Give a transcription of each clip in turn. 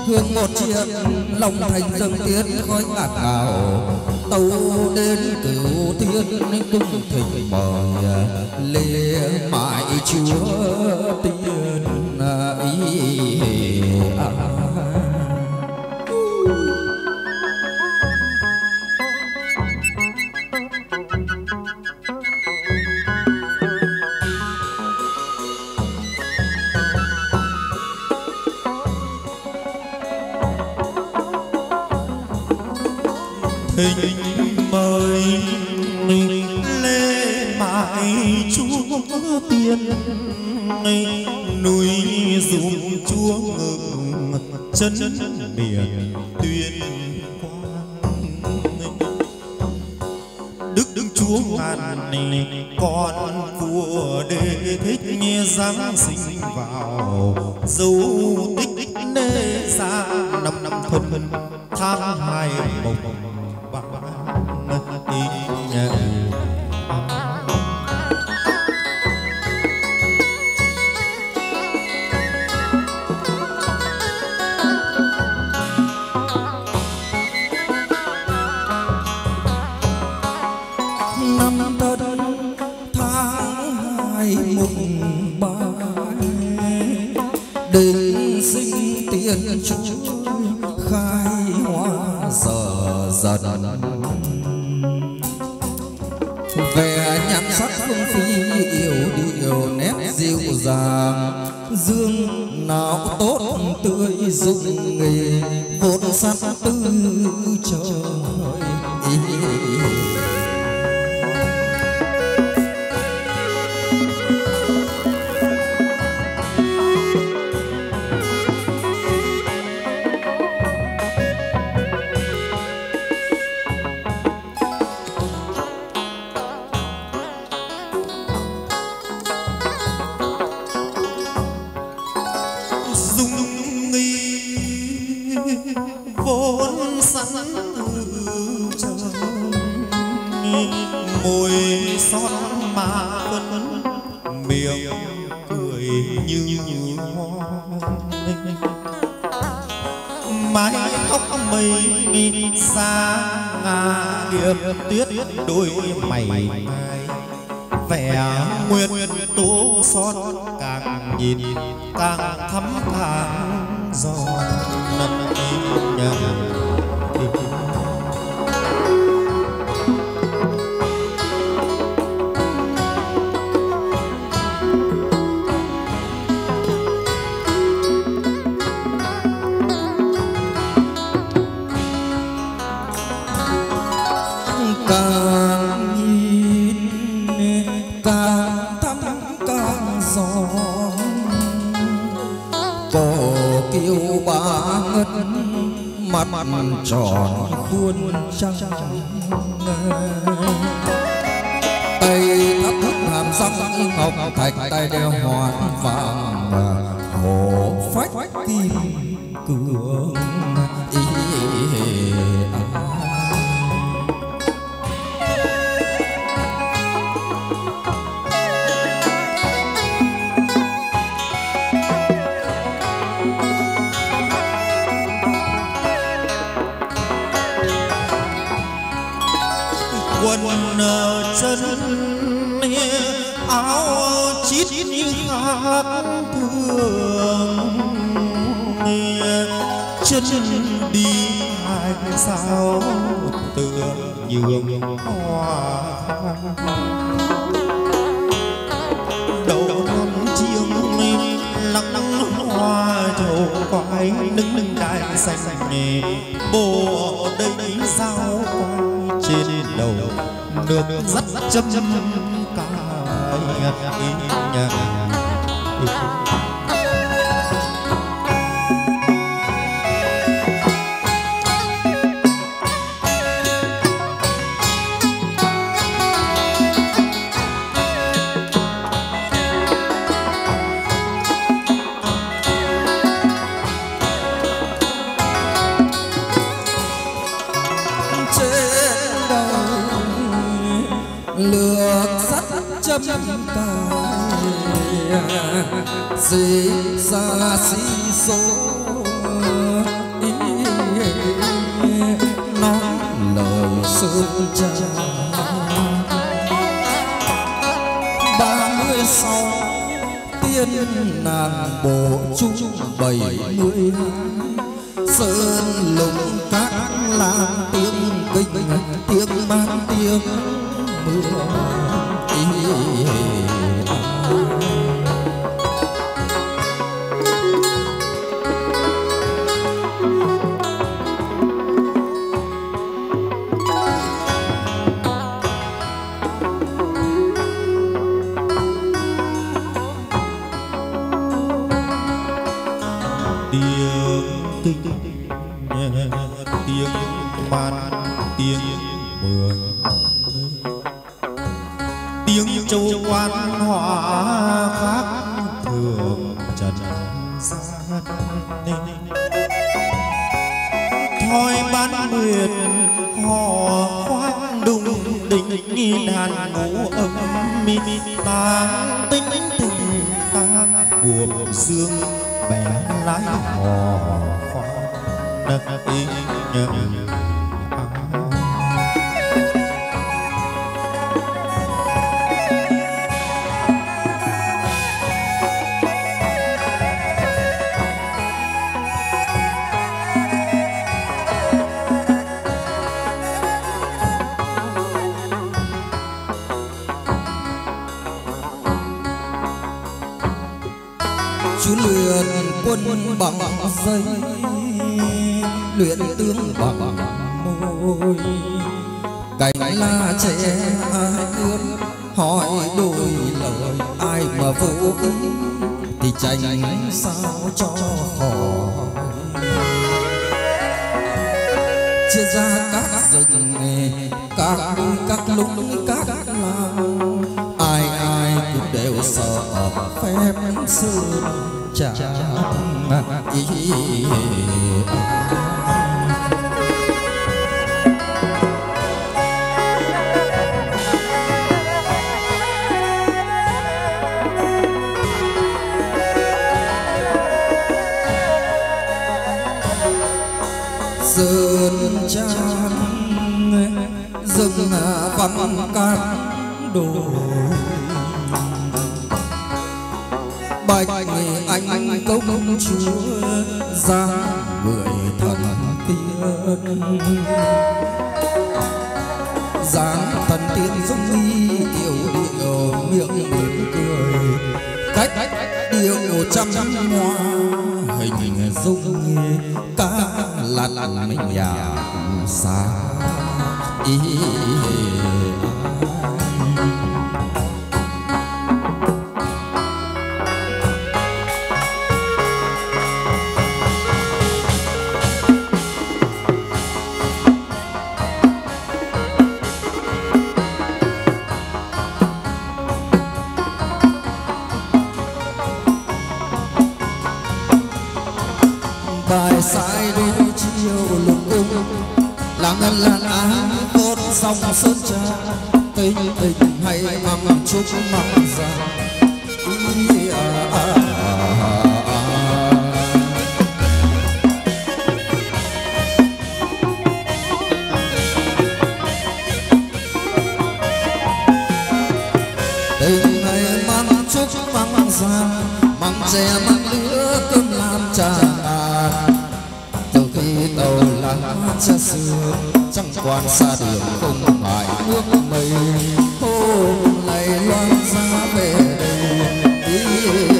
hương một chiếc lòng thành dâng tiến khói ngạt ngào tâu đến cửu thiên cung thỉnh mời lễ mãi chúa tiên ý thỉnh mời lễ mãi chúa tiên núi dũng chúa ngự chân miền tuyên quang đức chúa ngàn con vua đế thích giáng sinh vào dấu tích nê xa năm thuần tháng 2 mồng năm tân tháng 2 mùng 3 đến sinh tiên chúa khai hoa giờ dần vẻ nhãn sắc phương phi yêu điệu nét dịu dàng dương nào tốt tươi dung nghề vốn sát tư trời vốn sẵn từ trời môi son mà vẫn miệng cười như hoa mái tóc mây xa ngà điệp tuyết đôi mày vẻ nguyệt tố son càng nhìn càng thắm càng giòn càng nhìn càng thắm càng giòn cổ kiêu ba ngất mắt tròn khuôn trăng tay thắt thắt hàm răng ngọc thạch tay đeo hoa vàng hổ phách kim cương quần chân áo chít như khác thường chân đi hành sao tựa nhường hoa đầu non chiêng lăng hoa trầu quái đứng đài xanh bộ đây sao trên đầu nước rất châm cài nhà lược sắt châm cài xì xa xì số nàng bộ chung 70 sơn lùng các làng tiếng kinh tiếng mang tiếng mưa tiếng man tiếng mường tiếng châu quan họa khác thường trần gian thôi ban nguyệt hò khoan đùng đỉnh đàn ngũ âm mi tang tinh tình tang buồm dương bé lái hò khoan nâng ý nhầm chú luyện quân bằng dây luyện tướng bằng môi cành lá trẻ ai ướt hỏi đôi lời ai mà vô ý thì tranh sao cho khỏi chia ra các rừng các núi các lũng các làng ai ai cũng đều sợ phép sơn trả ý sơn trang rừng vắng các đồi bạch anh công chúa ra người thần tiên dáng thần tiên giống nghi yêu điệu miệng mỉm cười cách điệu trăm hoa hình dung cá lặn mình nhà xa ý bài sai đôi chiều lục cung là ngân lan á cốt sông sơn trà tình tình hay mong chúc mong rằng tình hay mong chúc mong rằng mong trẻ mong lứa cơm làm trà tàu láng cha xưa chẳng quan xa đường không mãi nước mây hôm nay loan ra về đây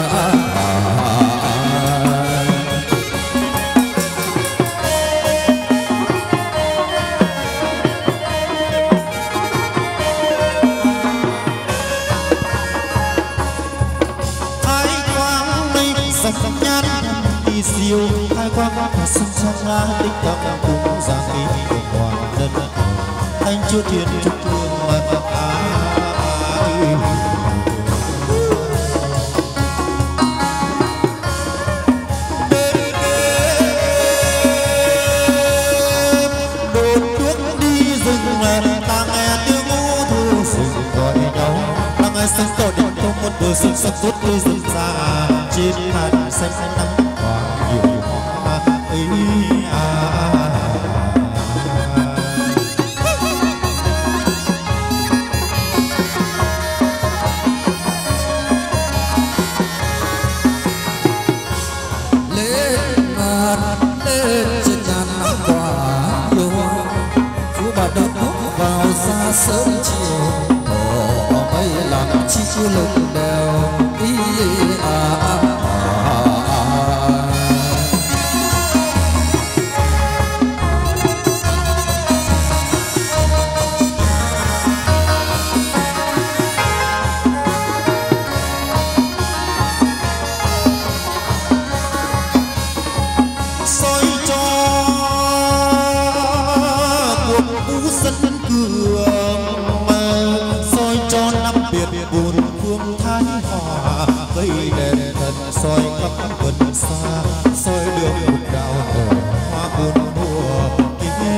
ai quang mây sạch nhát đi siêu ai quang sân trang lá tích tâm cũng giang ý của toàn dân anh chúa thiên chúc thương mà đốt thuốc đi rừng ta nghe tiếng ngũ thu rừng gọi nhau ta nghe sân tổ điện không một bờ sông sắp suốt đi rừng xa trên hạt xanh nắng hoa nhiều hoa ấy sớm chiều bỏ mây làm chi lưng đèo ý soi khắp vườn xa soi đường mục đạo nở hoa buồn mùa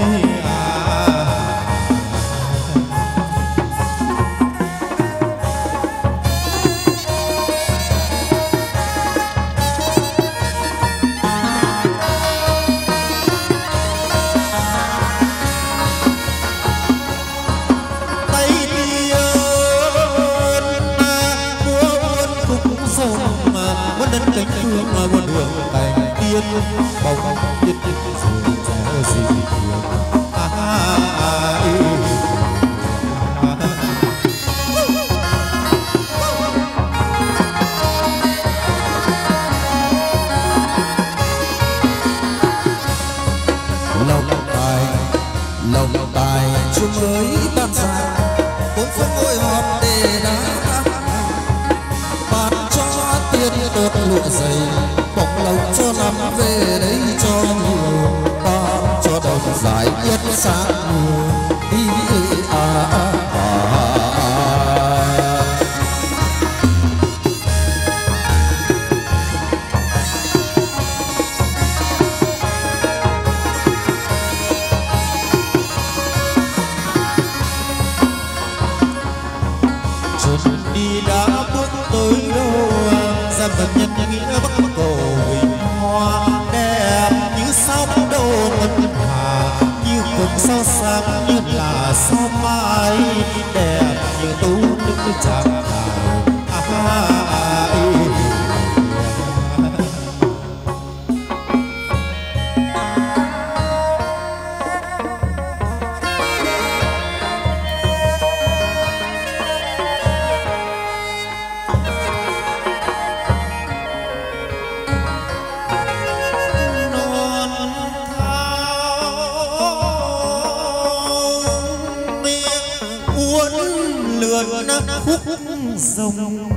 tay muôn đến cánh phương muôn đường cành tiên bóng tiên rồi trẻ gì thường lòng tài chúa mới ban ra bốn phương ngôi họp để đá tiên tốt lụa dày bọc lòng cho năm về đây cho nhiều bao cho đồng giải nhất sáng đi chuột đi đã bước tới đâu vật nhân nghĩa bắc cầu bình hoa đẹp như sao bóng đầu ngân hà như cột sao sáng như là sao mai đẹp như tú nước tràng khúc rồng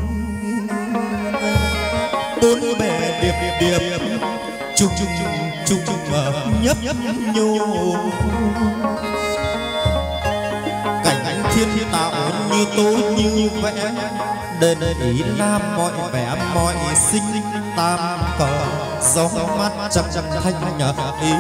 bốn bề điệp điệp chung nhấp nhô cảnh thiên tạo như tôi như vẽ đền ý nam mọi vẻ mọi sinh tam cờ gió mát trăm thanh nhật ý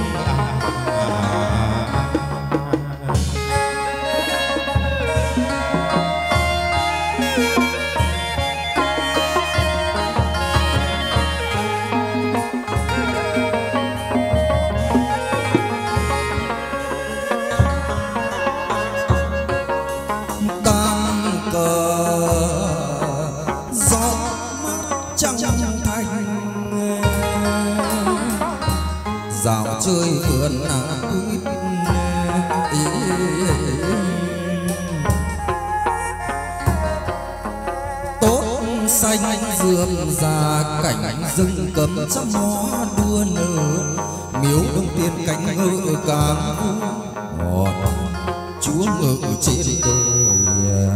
dạo chơi vườn quýt tốt xanh rượm già cảnh rừng cầm trăm hoa đua nở miếu đông tiên cánh ngự càng ngọt chúa ngự trên đồi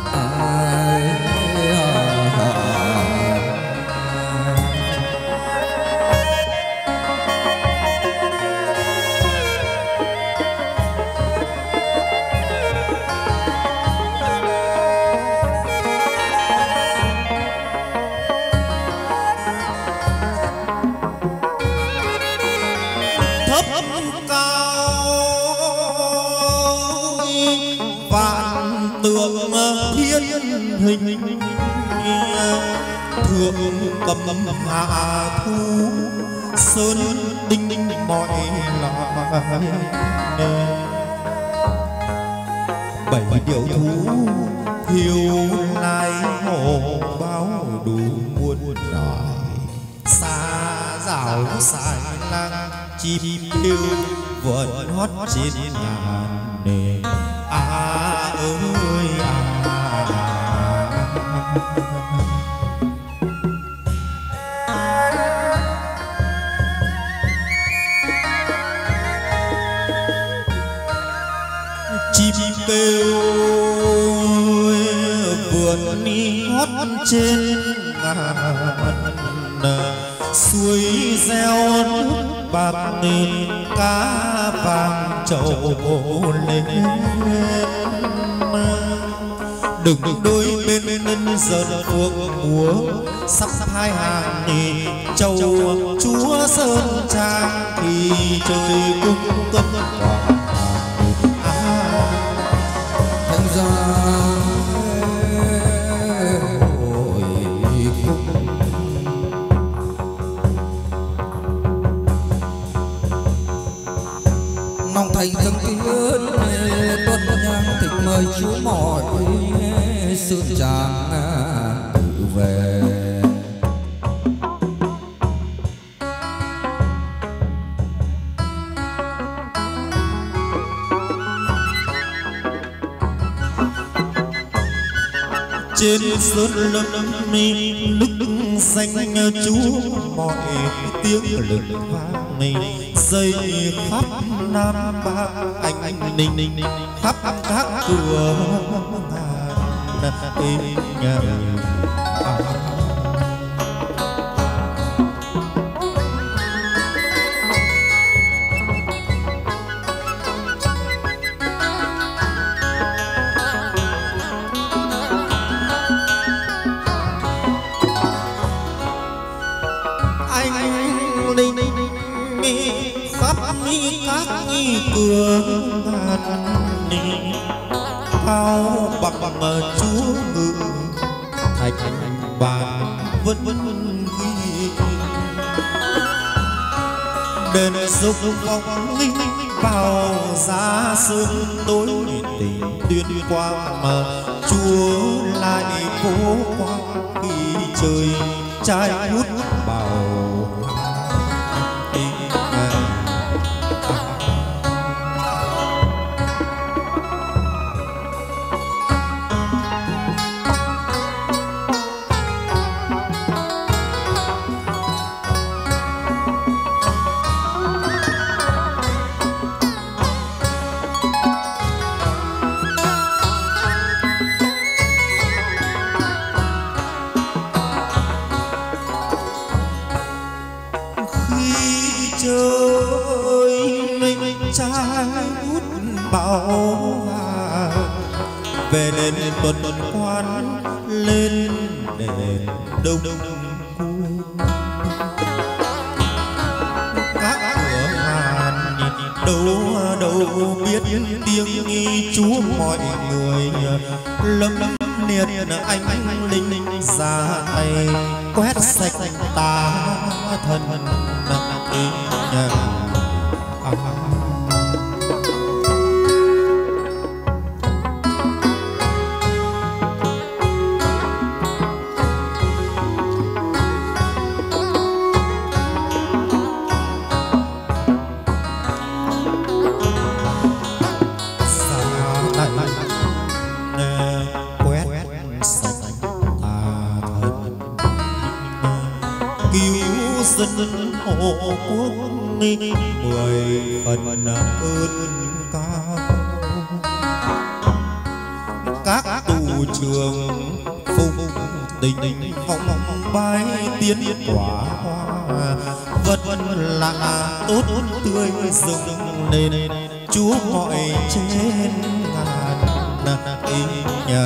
thấp cao vạn tượng thiên hình thượng cầm hạ thu sơn đinh mọi loài bảy điều thú hiu lai hồ báo đủ muôn loài xa rào sai lang chim kêu vượn hót trên ngàn nền chim kêu vườn hót trên ngàn suối reo nước bạc nên cá vàng trầu lên đừng đôi bên nên giờ cuộc múa sắp hai hàng thì châu chúa sơn trang thì trời cung cấp thành ra hội cung nòng thành dân tiến tuân nhang thịt mời chúa mọi sự chàng tự về trên sơn lâm nức xanh chúa mọi tiếng lực vang dây khắp nam bắc anh ninh khắp các cửa ngàn khắp các cửa ngàn áo bằng chúa ngự thành bàn vẫn ghi đền dục vọng linh vào giá sương tối tình tuyên quang mà chúa lại phố quang khi trời trai hút bào về đền tuần quan lên đền đông các cửa hàng đâu biết tiếng nghi chúa mọi người lâm liệt anh linh ra tay quét sạch tà thần dân hộ quốc mười phần ơn cao các tù trường phụng tình phong bái tiến quả vật lạ tốt tươi rừng lên chúa mọi trên ngàn nhà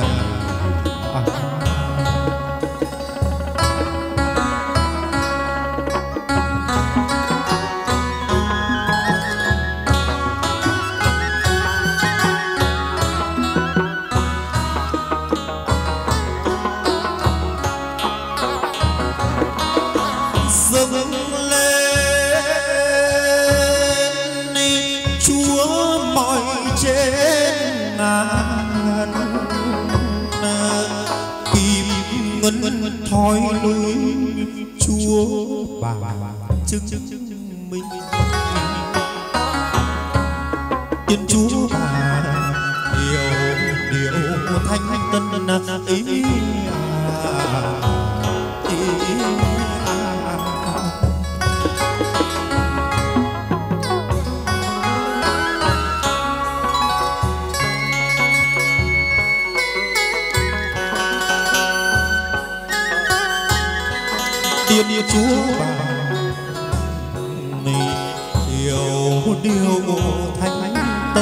thói lối chúa bà chứng minh tiên chúa bà điều thanh tân ý Tiên chúa bà điều thanh tân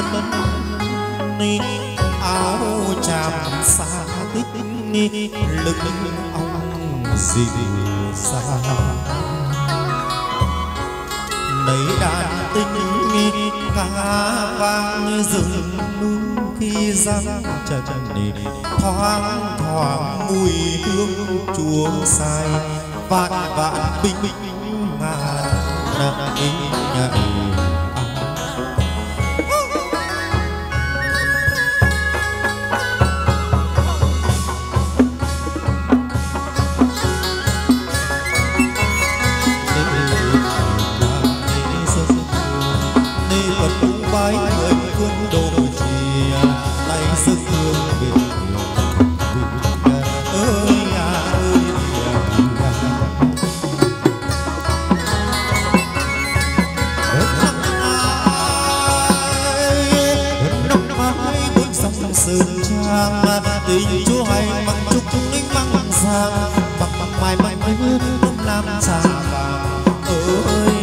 áo chàm xa tích lực ông dịu dàng lấy đàn tinh ca vang rừng núi khi răng trần thoáng thoáng mùi hương chúa sai vạn vạn binh ngàn tình chúa hay mặc trúc linh măng sang mặc mai mai mới làm trà vàng ơi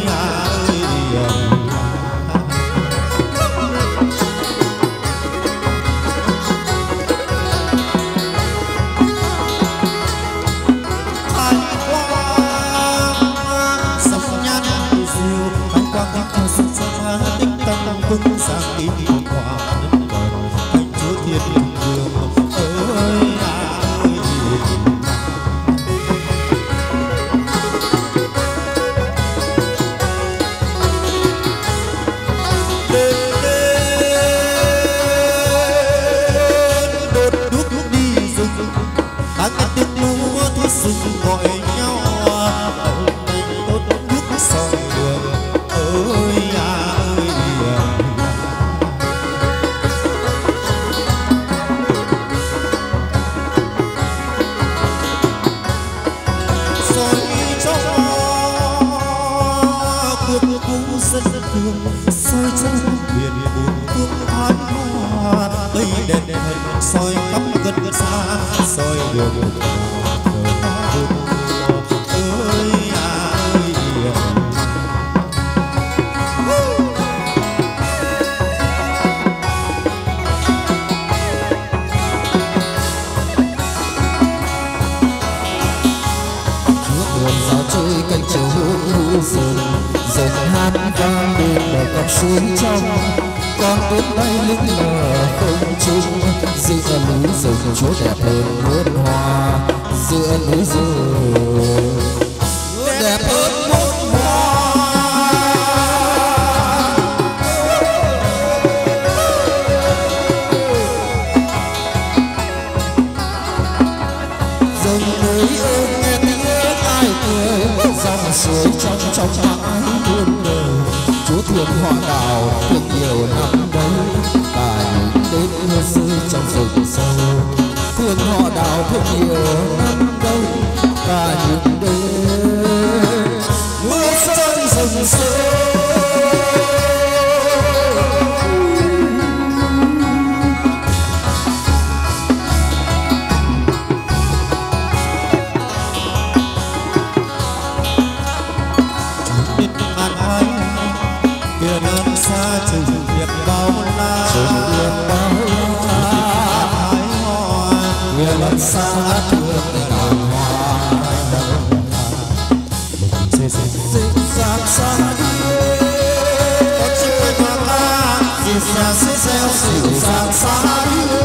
vững sáng tin quả anh chúa thiên đường ơi đốt đuốc đi rừng ta nghe tiếng múa thú rừng gọi nhau đốt đuốc soi đường ơi soi trong biển buồn thương thoáng hoa cây đèn hình soi khắp gần xa soi đường dần hát vang bên bờ cọc suối trong con tuyết bay lững lờ không trung giữa núi rừng chúa đẹp hơn muôn hoa giữa núi rừng đẹp hơn muôn hoa rừng núi ơi nghe tiếng ai cười dòng suối trong trong mãi muôn đời chúa thương hoa đào thương nhiều năm đấy và những đêm mưa rơi trong rừng sâu thương hoa đào thương nhiều năm đấy và những đêm mưa rơi rừng sâu xa chừng việc bao la người lần xa thương ngàn hoa dạt xa đi có chiếc quay hoa la dịu dàng xế xeo dịu dàng xa đi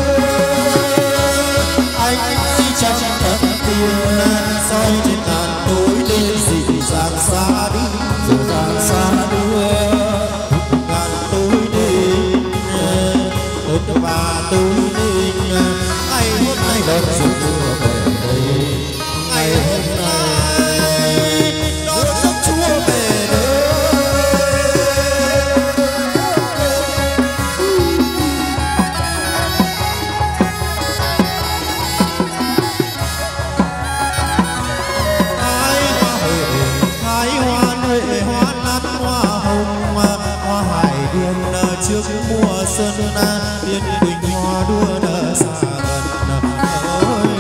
anh đi trong thật tiền soi trên ngàn tối đêm dịu dàng xa đi dịu dàng xa đi và tôi định ngày hôm nay đón giấc chúa về đây ngày hôm nay đón giấc chúa về đây xuân yên bình hoa đua nở xa gần ơi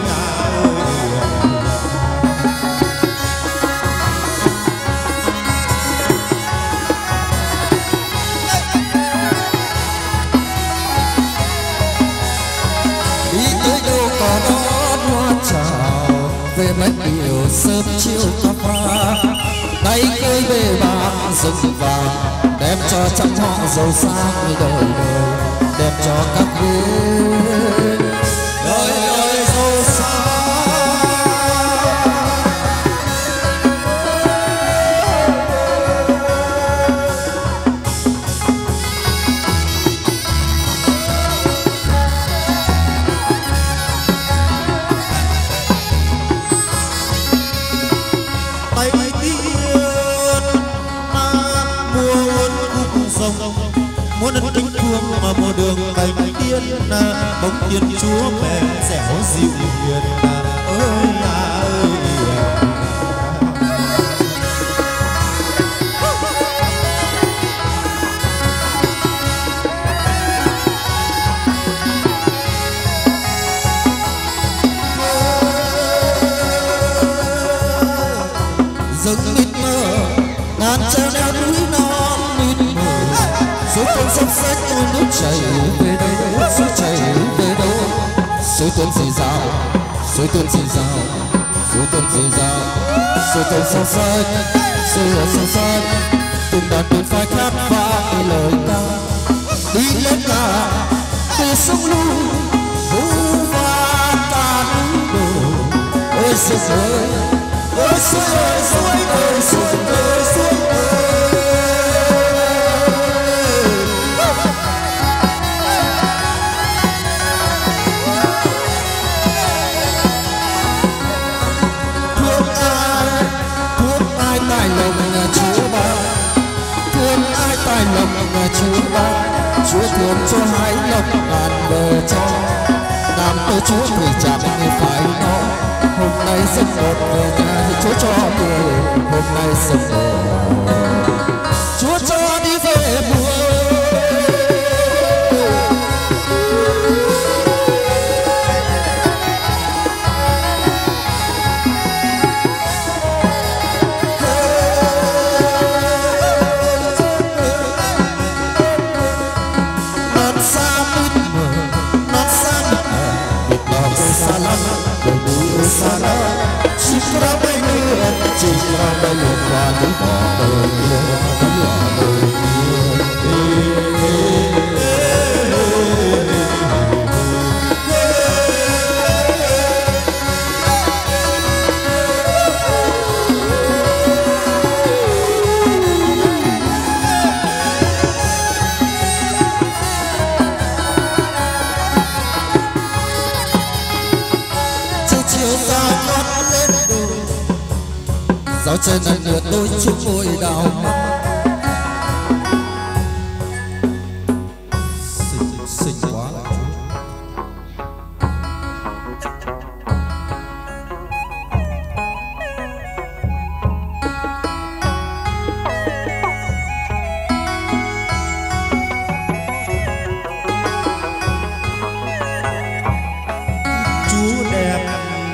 đi tới đâu có đón hoa chào về mấy điều sớm chiều cà phá tay cây về bạc rừng vàng đem cho trăm họ giàu sang đời đời đem cho các bên đời đời giàu sang. Muôn ân kính thương mà mùa đường cành tiên bóng tiên chúa mẹ dẻo dịu hiền ơi ơi rừng mịt mờ ngàn treo leo núi non mịt mờ suối tuôn sông sách ôi nước chảy về đâu suối chảy về đâu suối tuôn dì dào suối tuôn dì dào suối tuôn dì dào suối tuôn sông sách suối ở sông sách từng đàn từng phai khát vang lời ca đi lên cả từ sông lu vu va ta núi đồi ôi suối ơi ôi suối ơi suối ơi suối ơi suối ơi. Tài lòng Chúa ban thương ai tài lòng Chúa ban Chúa thương cho hai lòng ngàn bờ cho nam ơi Chúa thủy chạm người phải nó hôm nay sân một về nhà Chúa cho người hôm nay sân một Chúa cho đi về buồn. Chỉ có mấy người chỉ có mấy người qua những bỏ đời dạo trên này lượt đôi chút môi đào xinh quá Chúa đẹp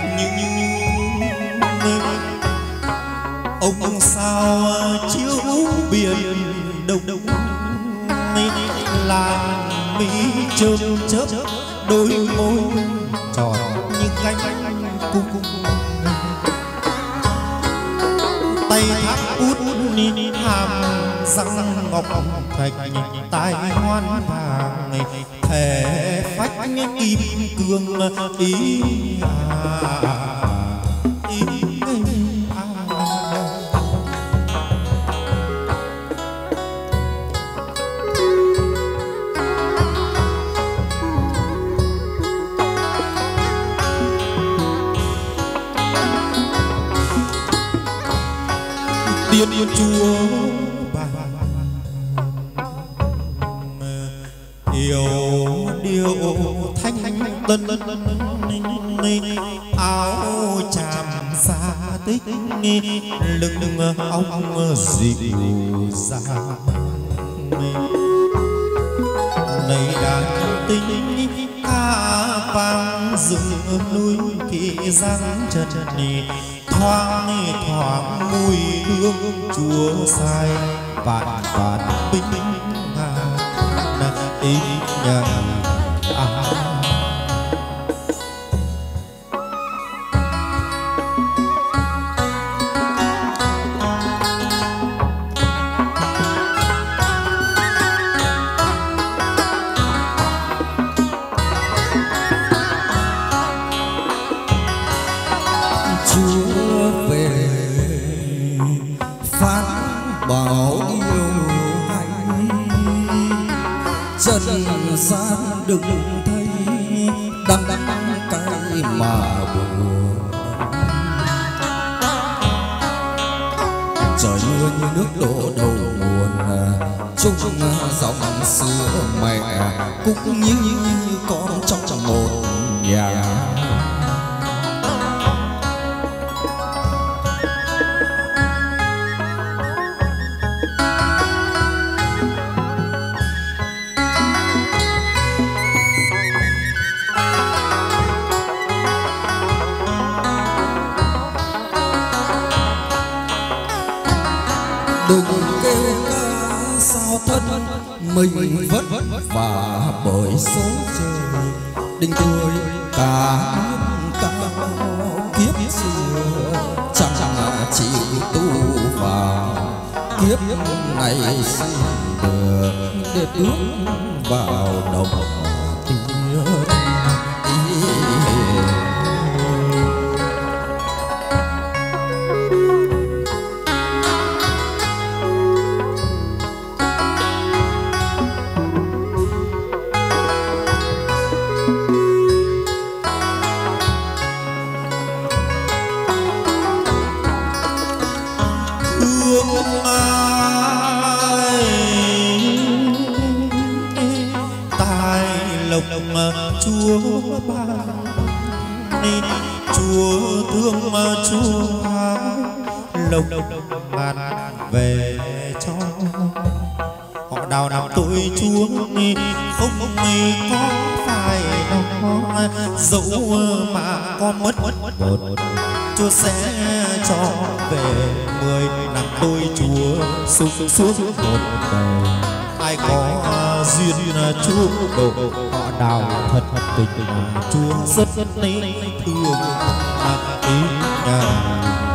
ông sao chiếu biển đông đông làng mỹ chớp chớp đôi môi tròn như cánh cung tay thác út hàm răng ngọc thạch tai ngoan vàng thẻ phách kim cương ý tiên chúa bà hiểu điều thanh tân áo chàm xa tích lưng ong dịu dàng này tính ca vang rừng núi kỳ giang chân thoáng thoáng mùi hương chúa sai vạn vạn binh ngàn ý nhà gian đừng thấy đắng cay mà buồn. Trời mưa như nước đổ đầu nguồn, chung dòng xưa mẹ cũng như con trong một nhà. Đừng kêu ca sao thân mình vất vả bởi số trời. Đình tuổi cả cao kiếp xưa chẳng chịu tu vào kiếp này xin được để bước vào đồng tiên. Chúa ban nên Chúa thương mà Chúa lộc ngàn về cho họ đào nằm tội Chúa không có phải đâu dẫu mà con mất một Chúa sẽ cho về 10 năm tôi Chúa sung suốt một đời. Ai có duyên Chúa độ họ đào thật tình Chúa rất thương ý nhà.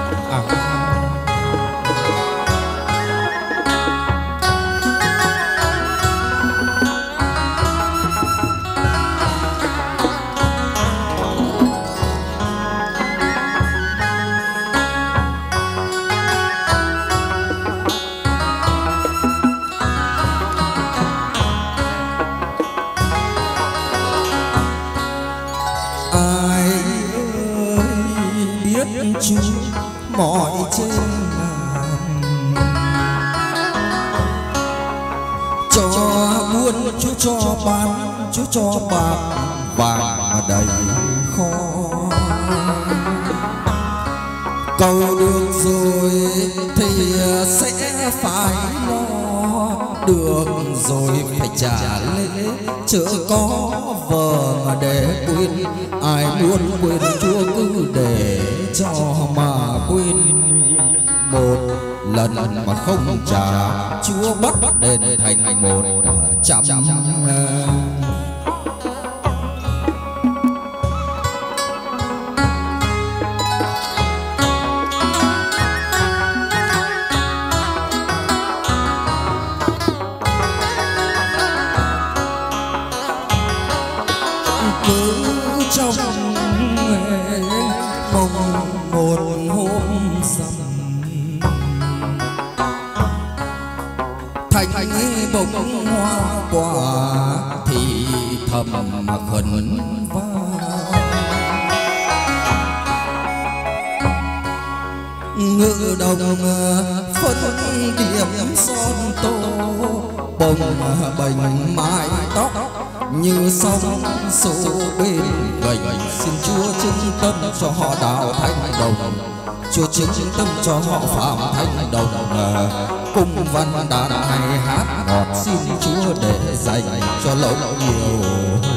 Chúa mọi trên ngàn cho buôn Chúa cho bán Chúa cho bạc vàng mà đầy kho. Cầu được rồi thì sẽ phải lo, được rồi phải trả lễ, chớ có vợ mà để quên. Ai muốn quên Chúa cứ để cho mà quên. Một lần mà không trả Chúa bắt đền thành 100. Cứ trong mong một hôm rằm thành bông hoa quả thì thầm mà khẩn vang. Ngự đồng phân điểm son tô, bông bềnh mái tóc như sóng số bên gành. Xin Chúa chứng tâm cho họ đào thanh đồng, Chúa chứng tâm cho họ phạm thanh đồng. Cung văn đàn hay hát ngọt xin Chúa để dành cho lộc nhiều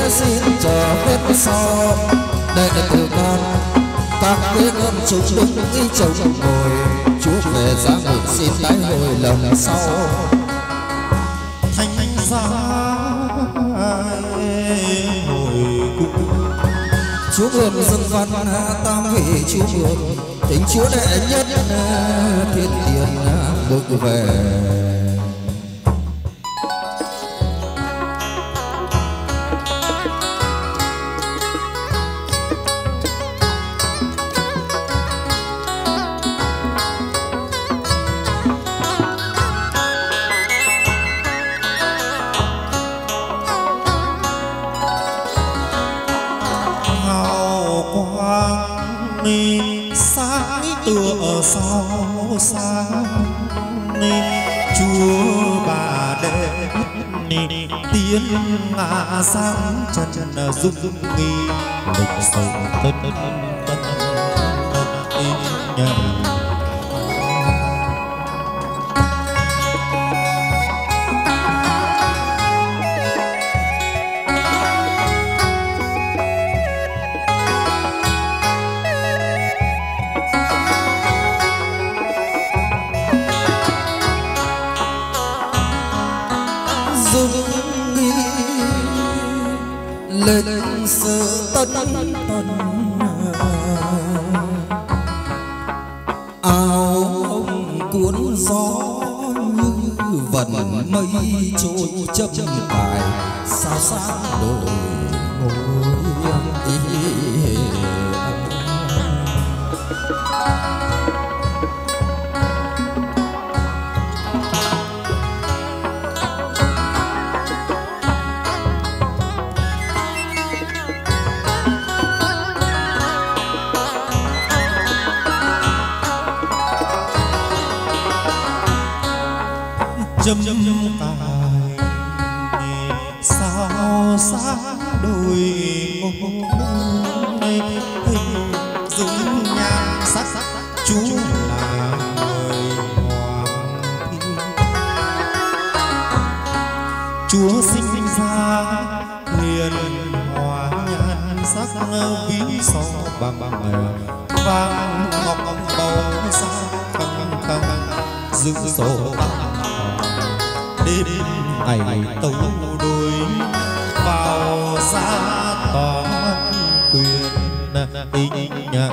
xin chờ phép sau đệ tử con các quý con chúng đúng ý chồng ngồi chúa về giá một xin tái hồi lần sau thanh giá hồi cung chúa vườn dân văn tam vị chúa vườn thỉnh chúa đệ nhất thiên tiền bước về tựa sau sáng chúa bà đệ tiến ngã sang chân dung nghi lịch sầu tất tất ý nhầm lịch sử tân tân áo ông cuốn gió như vần mây trôi chậm cài sao sáng đồi ngồi châm cài sao sáng đôi ngôi hình dung nhan sắc chúa là người hoàng thiên chúa sinh ra hiền hòa nhan sắc ví so bằng vàng ngọc bầu xa khăng khăng giữ sổ đêm ngày tấu đôi vào xa toàn quyền ý nhạy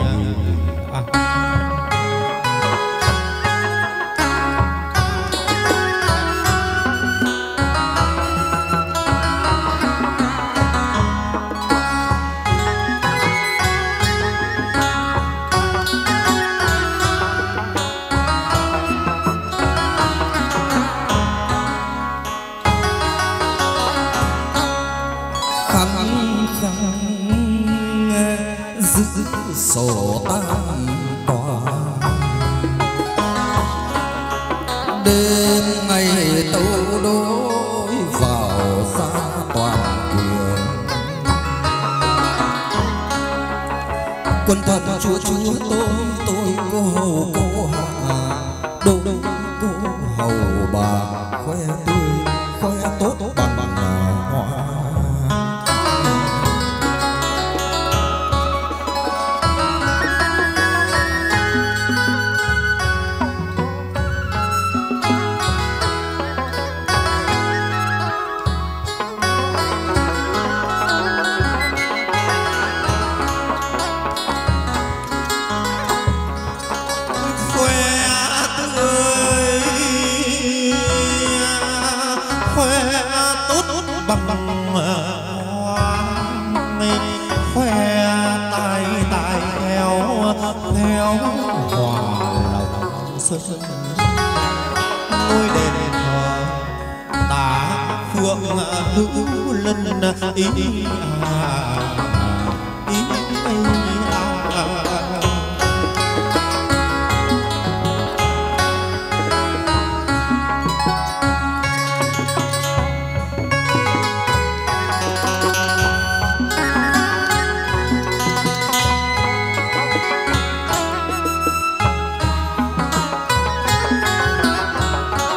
sổ tam tòa đêm ngày tấu đối vào xa toàn quyền quân thần chúa tôi cô hầu cô hạ đô cô hầu bà khoe tươi khoe tốt bằng hoa ngôi đền thờ tả phượng hữu lân ý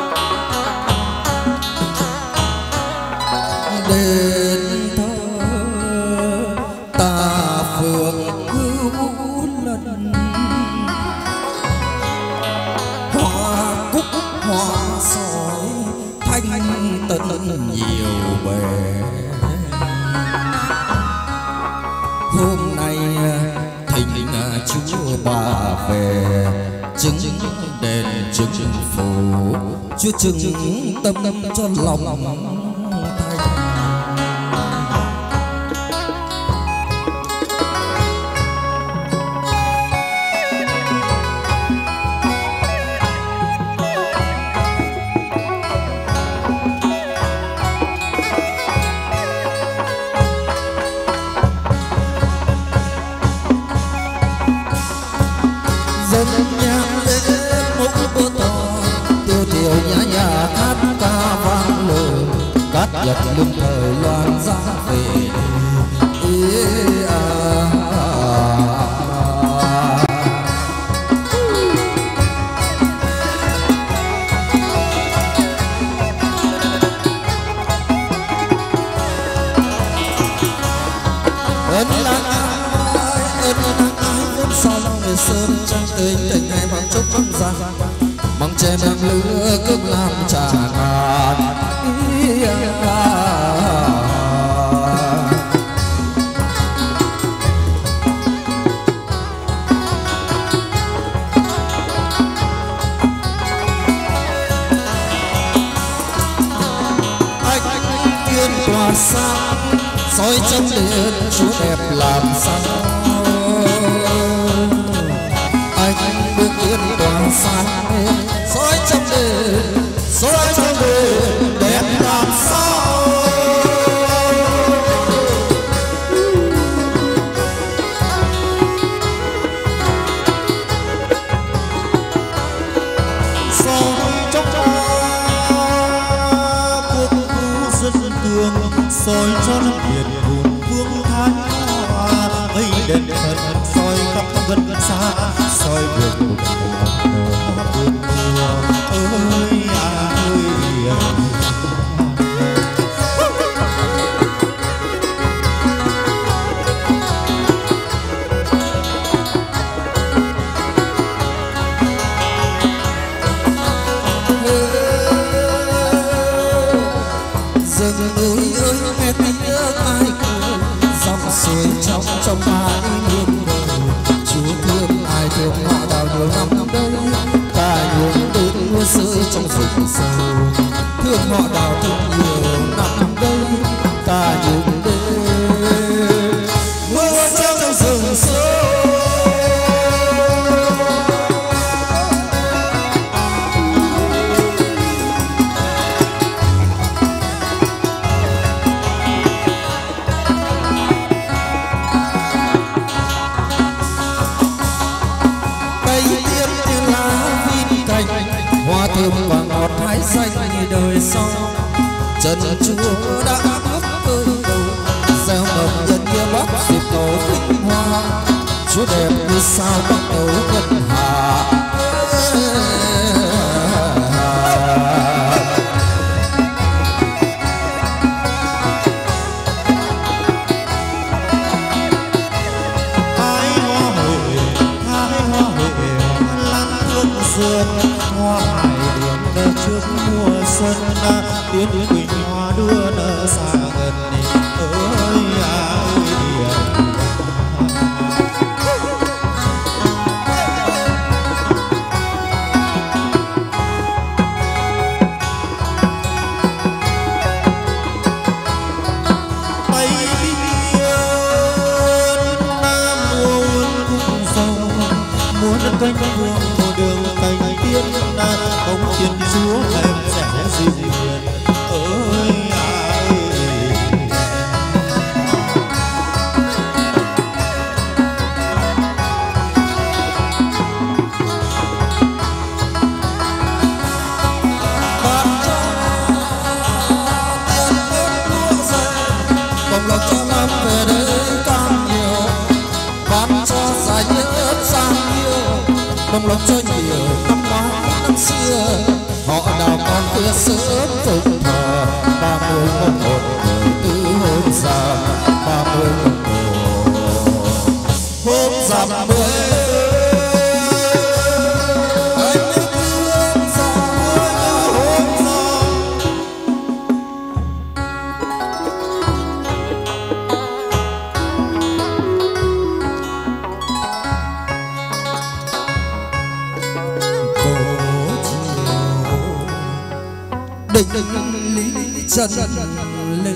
đền thờ thanh tận nhiều bề. Hôm nay thỉnh chúa bà về chứng đền chứng phủ, chúa chứng tâm cho lòng giật lưng thời loan ra về. Ơn là ai vốn xong người sớm trong tình tình ngày bằng chúc bằng rằng bằng che mang lửa cước làm trà ngàn. Tỏa sáng soi trong điện chúa đẹp làm sao anh bước yên tỏa sáng soi trong điện đẹp làm sao. Soi cho nước biển hồn vương thái hoa mây đèn thần soi khắp vân xa soi vườn một mùa vườn mùa ơi trong mãi muôn đời. Chúa thương ai thương họ đào nhiều năm đây, cả những đêm mưa rơi trong rừng sâu. Thương họ đào thương nhiều năm đây, cả những đêm mưa rơi trong rừng sâu. Hoa thơm và ngọt hái xanh như đời sau. Chân Chúa đã bước cơ đầu, gieo mầm nhân kia bắc dịp cầu vinh hoa. Chúa đẹp như sao bắt đầu vân hà. Hái hoa huệ lan hương sườn hoa hải đường nở trước mùa xuân tiến quỳnh hoa đưa nở xa gần ơi bay biên nam mùa cung sông muốn cánh vương một đường cánh tiên bóng thiên chúa em sẽ dịu hiền ơi đồng lòng cho năm về đây càng nhiều, ban cho dài nhất sang yêu, đồng lòng cho nhiều năm ngoái năm xưa. Họ đào con khuya sớm phụng thờ 30 mùng 1 từ hôm già 30 mùng 1 hôm già 30 anh thương già hôm già định lý trần lê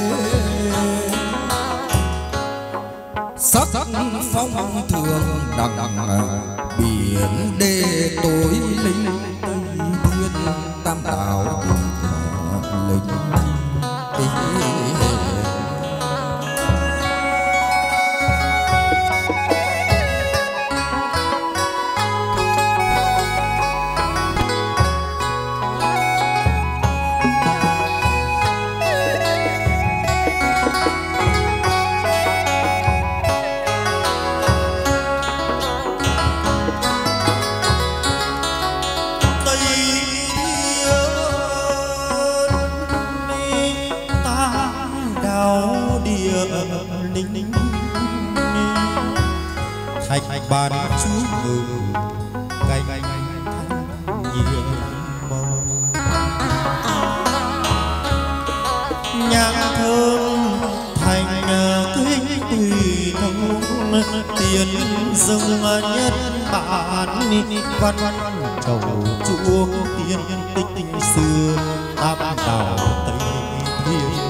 sắc phong thường đằng biển đê tối linh thiên tam đảo linh thạch bàn chú mừng canh nhiều màu nhạc thơm thành kính tùy thông tiền dâng nhất bản văn chầu chúa tiên tích xưa tam đảo tây thiên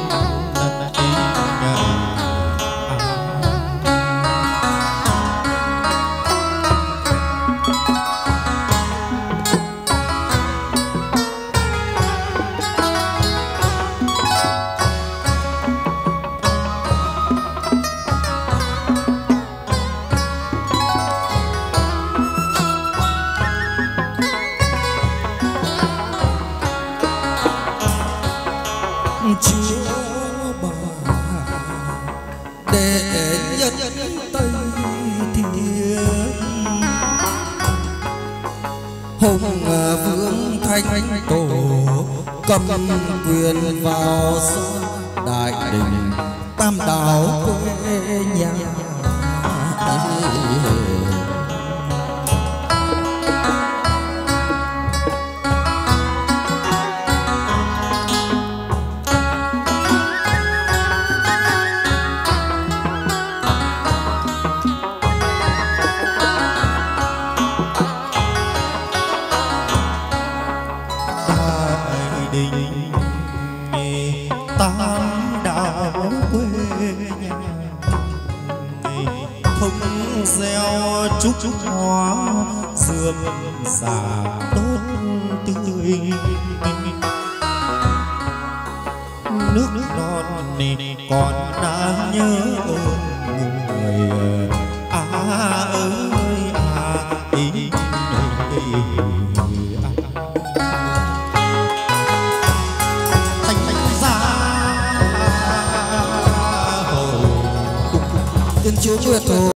chúa bà đệ nhất tây thiên hùng vương thanh tổ cầm quyền vào đại đình tam đảo quê nhà tam đảo quê nhà thông gieo chúc hoa rượm xà tốt tươi nước non còn đã nhớ người ơi ý Tiên chúa Nguyệt Hồ